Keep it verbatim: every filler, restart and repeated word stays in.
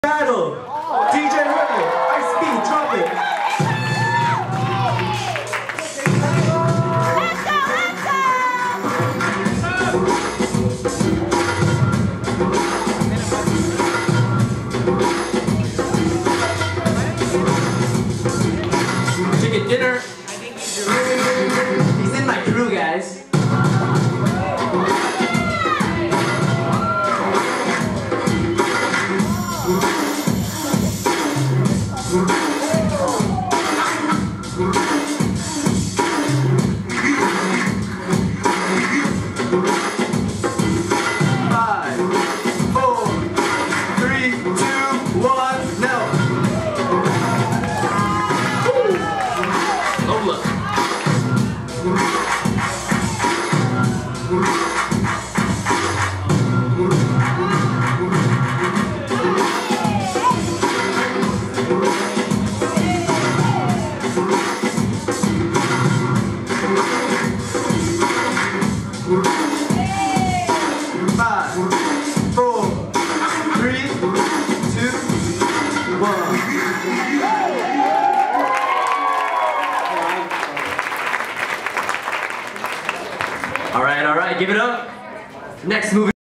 Battle, D J Ripley, Ice Speed, drop it. Chicken dinner. He's in my crew, guys. Five, four, three, two, one, now. Oh look. Five, four, three, two, one. All right, all right, give it up. Next movie.